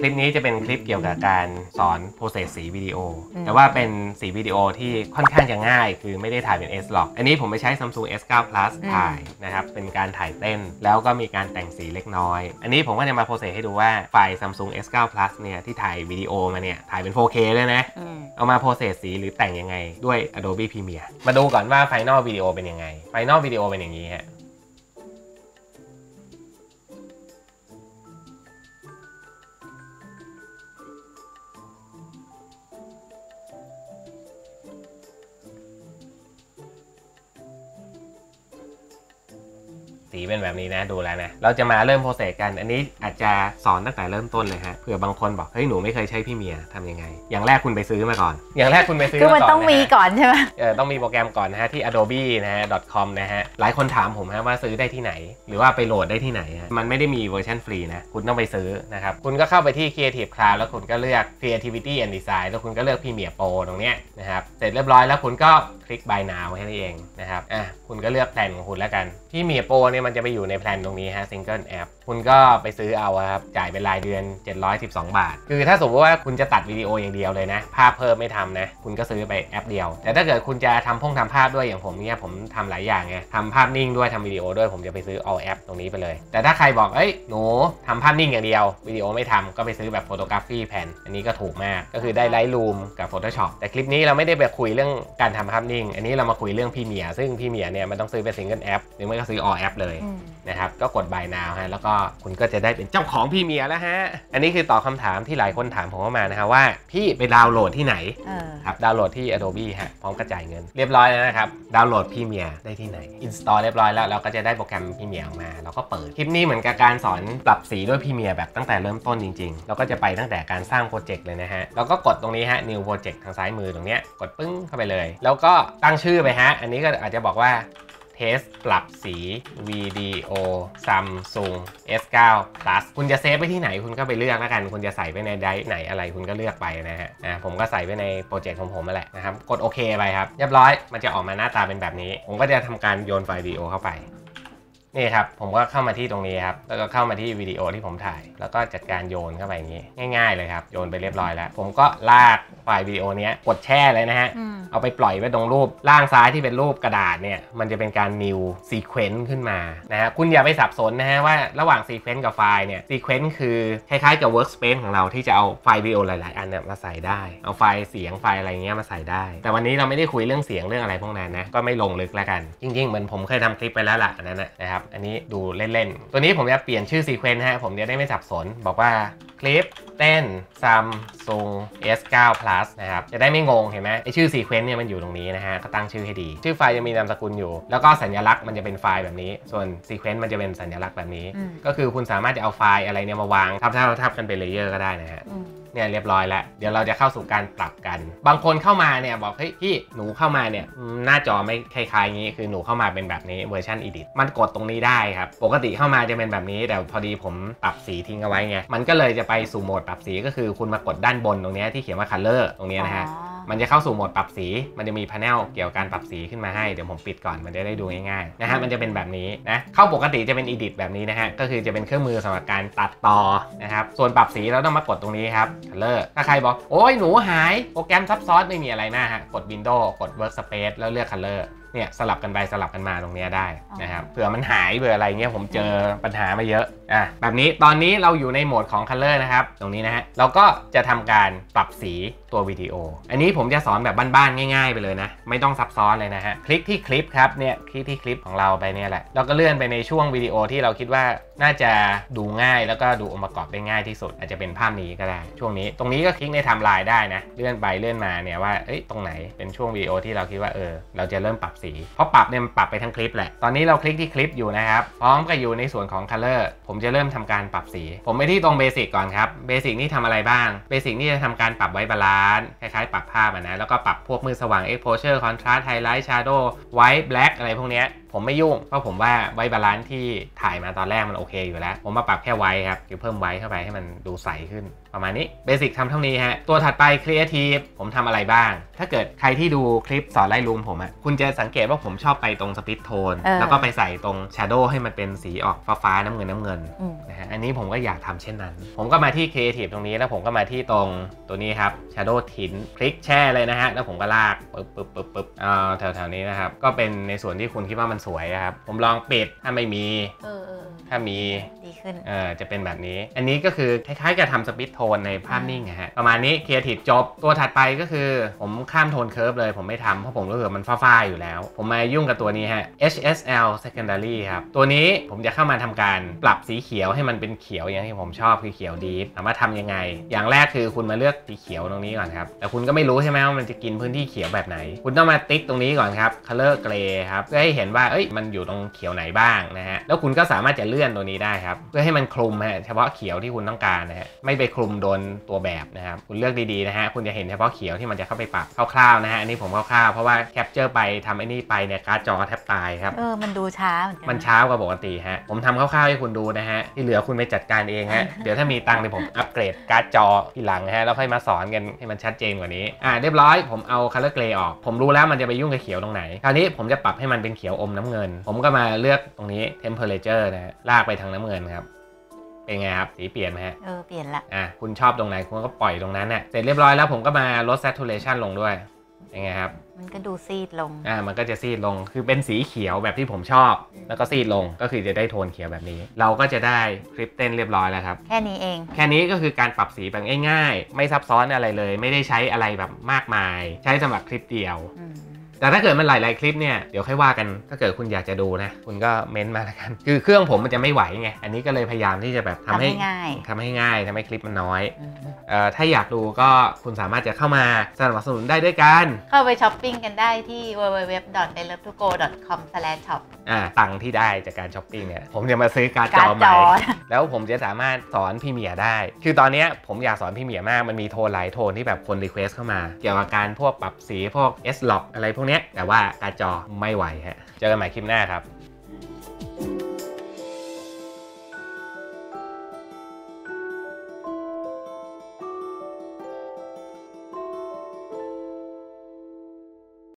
คลิปนี้จะเป็นคลิปเกี่ยวกับการสอนโปรเซสสีวิดีโอแต่ว่าเป็นสีวิดีโอที่ค่อนข้างจะง่ายคือไม่ได้ถ่ายเป็น S หรอกอันนี้ผมไปใช้ Samsung S9 Plus ถ่ายนะครับเป็นการถ่ายเต้นแล้วก็มีการแต่งสีเล็กน้อยอันนี้ผมก็จะมาโปรเซสให้ดูว่าไฟล์ Samsung S9 Plus เนี่ยที่ถ่ายวิดีโอมาเนี่ยถ่ายเป็น 4K เลยนะเอามาโปรเซสสีหรือแต่งยังไงด้วย Adobe Premiere มาดูก่อนว่าไฟนอลวิดีโอเป็นยังไงไฟนอลวิดีโอเป็นอย่างนี้ฮะสีเป็นแบบนี้นะดูแล้วนะเราจะมาเริ่มโปรเซสกันอันนี้อาจจะสอนตั้งแต่เริ่มต้นเลยฮะเผื่อบางคนบอกเฮ้ยหนูไม่เคยใช้พี่เมียทำยังไงอย่างแรกคุณไปซื้อมาก่อนอย่างแรกคุณไปซื้อมาก่อนคือมันต้องมีก่อนใช่ไหมต้องมีโปรแกรมก่อนนะฮะที่ adobe นะฮะ .com นะฮะหลายคนถามผมฮะว่าซื้อได้ที่ไหนหรือว่าไปโหลดได้ที่ไหนฮะมันไม่ได้มีเวอร์ชันฟรีนะคุณต้องไปซื้อนะครับคุณก็เข้าไปที่ Creative Cloud แล้วคุณก็เลือก Creativity and Design แล้วคุณก็เลือก Premiere Pro ตรงเนี้ยนะครับเสร็จเรียบร้อยแล้วคุณก็คลิก Buy Now แค่นี้เองนะครับคุณก็เลือกแพลนของคุณแล้วกันPremiere Proเนี่ยมันจะไปอยู่ในแพลนตรงนี้ฮะ Single App คุณก็ไปซื้อเอาครับจ่ายเป็นรายเดือน712 บาทคือถ้าสมมติว่าคุณจะตัดวิดีโออย่างเดียวเลยนะภาพเพิ่มไม่ทำนะคุณก็ซื้อไปแอปเดียวแต่ถ้าเกิดคุณจะทำภาพด้วยอย่างผมเนี่ยผมทำหลายอย่างไงทำภาพนิ่งด้วยทำวิดีโอด้วยผมจะไปซื้อ All App ตรงนี้ไปเลยแต่ถ้าใครบอกเอ้ยหนูทำภาพนิ่งอย่างเดียววิดีโอไม่ทำก็ไปซื้อแบบ Photography Pen อันนี้ก็ถูกมากก็คือได้ Lightroom กับ Photoshop แต่คลิปนี้เราไม่ได้ไปคุยเรื่องการทำภาพนิ่งอันนี้เรามาคุยเรื่อง Premiere ซึ่ง Premiere เนี่ยมันต้องซื้อเป็น Single App หรือไม่ก็ซื้อ All App เลยนะครับก็กด Buy Now ฮะแล้วก็คุณก็จะได้เป็นเจ้าของPremiereแล้วฮะอันนี้คือตอบคำถามที่หลายคนถามผมเข้ามานะครับว่าพี่ไปดาวน์โหลดที่ไหนครับดาวน์โหลดที่ Adobe ฮะพร้อมกระจายเงินเรียบร้อยแล้วนะครับดาวน์โหลดPremiereได้ที่ไหน Install เรียบร้อยแล้วเราก็จะได้โปรแกรมPremiereออกมาเราก็เปิดคลิปนี้เหมือนกับการสอนปรับสีด้วยPremiereแบบตั้งแต่เริ่มต้นจริงๆเราก็จะไปตั้งแต่การสร้างโปรเจกต์เลยนะฮะเราก็กดตรงนี้ฮะ New Project ทางซ้ายมือตรงเนี้ยกดปึ้งเข้าไปเลยแล้วก็ตั้งชื่อไปฮะอันนี้ก็อาจจะบอกว่าปรับสีวิดีโอ Samsung S9 Plus คุณจะเซฟไปที่ไหนคุณก็ไปเลือกแล้วกันคุณจะใส่ไปในไดร์ไหนอะไรคุณก็เลือกไปนะฮะผมก็ใส่ไปในโปรเจกต์ของผมนั่นแหละนะครับกดโอเคไปครับเรียบร้อยมันจะออกมาหน้าตาเป็นแบบนี้ผมก็จะทำการโยนไฟล์วิดีโอเข้าไปนี่ครับผมก็เข้ามาที่ตรงนี้ครับแล้วก็เข้ามาที่วิดีโอที่ผมถ่ายแล้วก็จัดการโยนเข้าไปอย่างนี้ง่ายๆเลยครับโยนไปเรียบร้อยแล้วผมก็ลากไฟล์วิดีโอนี้กดแช่เลยนะฮะเอาไปปล่อยไว้ตรงรูปล่างซ้ายที่เป็นรูปกระดาษเนี่ยมันจะเป็นการ new sequence ขึ้นมานะฮะคุณอย่าไปสับสนนะฮะว่าระหว่าง sequence กับไฟล์เนี่ย sequence คือคล้ายๆกับ workspace ของเราที่จะเอาไฟล์วิดีโอหลายๆอันเนี่ยมาใส่ได้เอาไฟล์เสียงไฟล์อะไรเงี้ยมาใส่ได้แต่วันนี้เราไม่ได้คุยเรื่องเสียงเรื่องอะไรพวกนั้นนะก็ไม่ลงลึกแล้วกันจริงๆเหมือนผมเคยทำคลิปไปแล้วล่ะอันนั้นนะครับอันนี้ดูเล่นๆตัวนี้ผมจะเปลี่ยนชื่อซีเควนต์ฮะผมจะได้ไม่สับสนบอกว่าคลิปเต้น Samsung S9 Plus นะครับจะได้ไม่งงเห็นไหมไอชื่อซีเควนต์เนี่ยมันอยู่ตรงนี้นะฮะก็ตั้งชื่อให้ดีชื่อไฟล์จะมีนามสกุลอยู่แล้วก็สัญลักษณ์มันจะเป็นไฟล์แบบนี้ส่วนซีเควนต์มันจะเป็นสัญลักษณ์แบบนี้ก็คือคุณสามารถจะเอาไฟล์อะไรเนี่ยมาวางทับกันเป็นเลเยอร์ก็ได้นะฮะเนี่ยเรียบร้อยแล้วเดี๋ยวเราจะเข้าสู่การปรับกันบางคนเข้ามาเนี่ยบอกเฮ้ยพี่หนูเข้ามาเนี่ยหน้าจอไม่คล้ายๆงี้คือหนูเข้ามาเป็นแบบนี้เวอร์ชัน Edit มันกดตรงนี้ได้ครับปกติเข้ามาจะเป็นแบบนี้แต่พอดีผมปรับสีทิ้งเอาไว้ไงมันก็เลยจะไปสู่โหมดปรับสีก็คือคุณมากดด้านบนตรงนี้ที่เขียนว่า Color ตรงนี้นะฮะมันจะเข้าสู่โหมดปรับสีมันจะมีพาเนลเกี่ยวกับการปรับสีขึ้นมาให้เดี๋ยวผมปิดก่อนมันจะได้ดูง่ายๆนะฮะมันจะเป็นแบบนี้นะเข้าปกติจะเป็น Edit แบบนี้นะฮะก็คือจะเป็นเครื่องมือสำหรับการตัดต่อนะครับส่วนปรับสีเราต้องมากดตรงนี้ครับ Color ถ้าใครบอกโอ้ยหนูหายโปรแกรมซับซ้อนไม่มีอะไรมากฮะกด Windows กด Workspace แล้วเลือก Color เนี่ยสลับกันไปสลับกันมาตรงนี้ได้นะครับเผื่อมันหายเผื่ออะไรเงี้ยผมเจอปัญหามาเยอะแบบนี้ตอนนี้เราอยู่ในโหมดของ Color นะครับตรงนี้นะฮะเราก็จะทำการปรับสีตัววิดีโออันนี้ผมจะสอนแบบบ้านๆง่ายๆไปเลยนะไม่ต้องซับซ้อนเลยนะฮะคลิกที่คลิปครับเนี่ยคลิกที่คลิปของเราไปเนี่ยแหละเราก็เลื่อนไปในช่วงวิดีโอที่เราคิดว่าน่าจะดูง่ายแล้วก็ดูองค์ประกอบได้ง่ายที่สุดอาจจะเป็นภาพนี้ก็ได้ช่วงนี้ตรงนี้ก็คลิกในไทม์ไลน์ได้นะเลื่อนไปเลื่อนมาเนี่ยว่าตรงไหนเป็นช่วงวิดีโอที่เราคิดว่าเราจะเริ่มปรับสีเพราะปรับเนี่ยมันปรับไปทั้งคลิปแหละตอนนี้เราคลิกที่คลิปอยู่นะครับพร้อมกับอยู่ในส่วนของ Color ผมจะเริ่มทำการปรับสีผมไปที่ตรงเบสิกก่อนครับเบสิกนี่ทำอะไรบ้างเบสิกนี่จะทำการปรับไว้บาลานซ์คล้ายๆปรับภาพนะแล้วก็ปรับพวกมืดสว่าง exposure contrast highlight shadow white black อะไรพวกนี้ผมไม่ยุ่งเพราะผมว่าไวบาลานซ์ที่ถ่ายมาตอนแรกมันโอเคอยู่แล้วผมมาปรับแค่ไวครับคือเพิ่มไวเข้าไปให้มันดูใสขึ้นประมาณนี้เบสิกทำเท่านี้ฮะตัวถัดไป Creative ผมทำอะไรบ้างถ้าเกิดใครที่ดูคลิปสอนไล่รูมผมคุณจะสังเกตว่าผมชอบไปตรงสปิตโทนแล้วก็ไปใส่ตรง Shadow ให้มันเป็นสีออกฟ้าน้ำเงินนะฮะอันนี้ผมก็อยากทำเช่นนั้นผมก็มาที่ Creative ตรงนี้แล้วผมก็มาที่ตรงตัวนี้ครับ Shadow Tint คลิกแช่เลยนะฮะแล้วผมก็ลากปึ๊บแถวๆนี้นะครับก็เป็นในส่วนที่คุณคิดว่ามันสวยครับผมลองปิดถ้าไม่มีถ้ามีดีขึ้นจะเป็นแบบนี้อันนี้ก็คือคล้ายๆกับทำสปิตโทนในภาพนิ่งฮะประมาณนี้ Creative จบตัวถัดไปก็คือผมข้ามโทนเคิร์ฟเลยผมไม่ทำเพราะผมรู้สึกมันฟ้าๆอยู่แล้วผมมายุ่งกับตัวนี้ฮะ HSL Secondary ครับตัวนี้ผมจะเข้ามาทำการปรับสีเขียวให้มันเป็นเขียวอย่างที่ผมชอบคือเขียวดีฟถามว่าทำยังไงอย่างแรกคือคุณมาเลือกสีเขียวตรงนี้ก่อนครับแต่คุณก็ไม่รู้ใช่ไหมว่ามันจะกินพื้นที่เขียวแบบไหนคุณต้องมาติ๊กตรงนี้ก่อนครับ Color Gray ครับเพื่อให้เห็นว่ามันอยู่ตรงเขียวไหนบ้างนะฮะแล้วคุณก็สามารถจะเลื่อนตัวนี้ได้ครับเพื่อให้มันคลุมฮะเฉพาะเขียวที่คุณต้องการนะฮะไม่ไปคลุมโดนตัวแบบนะครับคุณเลือกดีๆนะฮะคุณจะเห็นเฉพาะเขียวที่มันจะเข้าไปปรับคร่าวๆนะฮะอันนี้ผมคร่าวๆเพราะว่าแคปเจอร์ไปทำไอ้นี่ไปเนี่ยการ์ดจอแทบตายครับมันดูช้าเหมือนกันมันช้ากว่าปกติฮะผมทำคร่าวๆให้คุณดูนะฮะที่เหลือคุณไปจัดการเองฮะเดี๋ยวถ้ามีตังค์เดี๋ยวผมอัปเกรดการ์ดจอทีหลังฮะแล้วค่อยมาสอนกันให้มันชัดเจนกว่านี้เรียบร้อยผมเอา Color Gray ออกผมรู้แล้วมันจะไปยุ่งกับเขียวตรงไหนคราวนี้ผมจะปรับให้มันเป็นเขียวอมน้ำเงินผมก็มาเลือกตรงนี้ Temperature นะฮะลากไปทางน้ำเงินครับเป็นไงครับสีเปลี่ยนไหมฮะเปลี่ยนละคุณชอบตรงไหนคุณก็ปล่อยตรงนั้นเสร็จเรียบร้อยแล้วผมก็มาลด Saturation ลงด้วยยังไงครับมันก็ดูซีดลงมันก็จะซีดลงคือเป็นสีเขียวแบบที่ผมชอบแล้วก็ซีดลงก็คือจะได้โทนเขียวแบบนี้เราก็จะได้คลิปเต้นเรียบร้อยแล้วครับแค่นี้เองแค่นี้ก็คือการปรับสีแบบง่ายๆไม่ซับซ้อนอะไรเลยไม่ได้ใช้อะไรแบบมากมายใช้สำหรับคลิปเดียวแต่ถ้าเกิดมันหลายๆคลิปเนี่ยเดี๋ยวค่อยว่ากันถ้าเกิดคุณอยากจะดูนะคุณก็เม้นมาแล้วกันคือเครื่องผมมันจะไม่ไหวไงอันนี้ก็เลยพยายามที่จะแบบทำให้ง่ายทำให้คลิปมันน้อยถ้าอยากดูก็คุณสามารถจะเข้ามาสนับสนุนได้ด้วยกันเข้าไปช้อปปิ้งกันได้ที่ www.ilovetogo.com/shop ตังค์ที่ได้จากการช้อปปิ้งเนี่ยผมจะมาซื้อการ์ดจอใหม่แล้วผมจะสามารถสอนพี่เมียได้คือตอนนี้ผมอยากสอนพี่เมียมากมันมีโทนหลายโทนที่แบบคนรีเควสเข้ามาเกี่ยวกับการพวกปรับสีพวก S-Lock อะไรพวกนี้แต่ว่าการ์ดจอไม่ไหวฮะเจอกันใหม่คลิปหน้าครับ